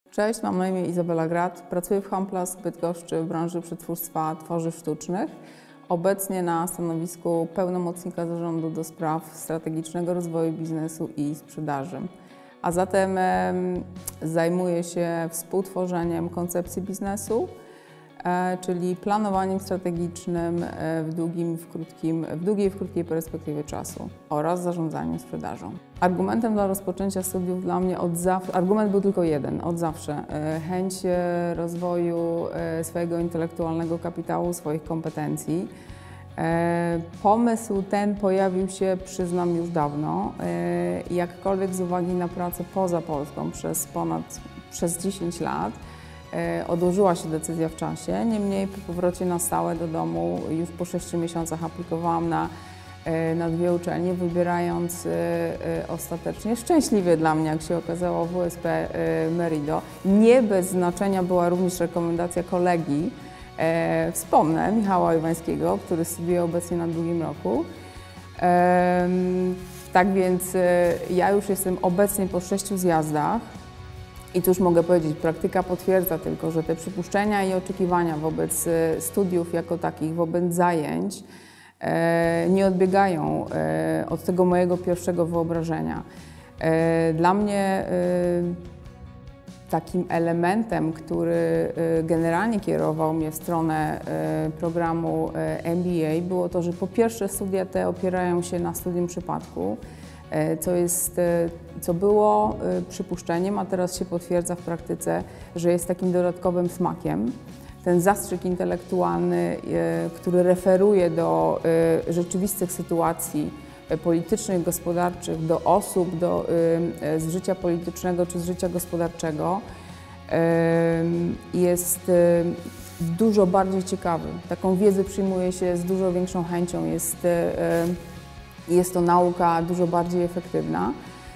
Cześć, mam na imię Izabela Grad. Pracuję w Hamplas w Bydgoszczy w branży przetwórstwa tworzyw sztucznych. Obecnie na stanowisku pełnomocnika zarządu do spraw strategicznego rozwoju biznesu i sprzedaży. A zatem zajmuję się współtworzeniem koncepcji biznesu, czyli planowaniem strategicznym w długiej i w krótkiej perspektywie czasu oraz zarządzaniem sprzedażą. Argumentem dla rozpoczęcia studiów dla mnie argument był tylko jeden, od zawsze. Chęć rozwoju swojego intelektualnego kapitału, swoich kompetencji. Pomysł ten pojawił się, przyznam, już dawno. Jakkolwiek z uwagi na pracę poza Polską przez 10 lat, odłożyła się decyzja w czasie, niemniej po powrocie na stałe do domu już po 6 miesiącach aplikowałam na 2 uczelnie, wybierając ostatecznie, szczęśliwie dla mnie, jak się okazało, WSP Merido. Nie bez znaczenia była również rekomendacja kolegi, wspomnę, Michała Iwańskiego, który studiuje obecnie na 2. roku. Tak więc ja już jestem obecnie po 6 zjazdach. I tu już mogę powiedzieć, praktyka potwierdza tylko, że te przypuszczenia i oczekiwania wobec studiów jako takich, wobec zajęć nie odbiegają od tego mojego pierwszego wyobrażenia. Dla mnie takim elementem, który generalnie kierował mnie w stronę programu MBA, było to, że po pierwsze studia te opierają się na studium przypadku, co było przypuszczeniem, a teraz się potwierdza w praktyce, że jest takim dodatkowym smakiem. Ten zastrzyk intelektualny, który referuje do rzeczywistych sytuacji politycznych, gospodarczych, do osób z życia politycznego czy z życia gospodarczego, jest dużo bardziej ciekawy. Taką wiedzę przyjmuje się z dużo większą chęcią. Jest to nauka dużo bardziej efektywna,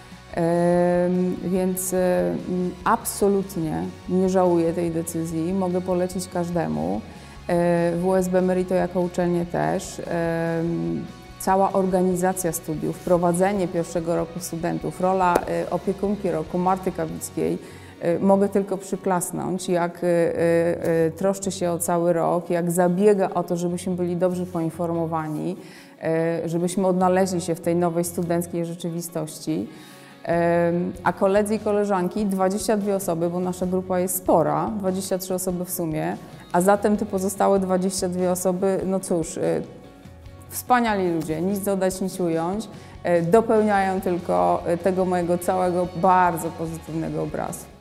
więc absolutnie nie żałuję tej decyzji. Mogę polecić każdemu. WSB Merido jako uczelnię też. Cała organizacja studiów, prowadzenie pierwszego roku studentów, rola opiekunki roku Marty Kawickiej. Mogę tylko przyklasnąć, jak troszczy się o cały rok, jak zabiega o to, żebyśmy byli dobrze poinformowani, żebyśmy odnaleźli się w tej nowej studenckiej rzeczywistości. A koledzy i koleżanki, 22 osoby, bo nasza grupa jest spora, 23 osoby w sumie, a zatem te pozostałe 22 osoby, no cóż, wspaniali ludzie, nic dodać, nic ująć, dopełniają tylko tego mojego całego bardzo pozytywnego obrazu.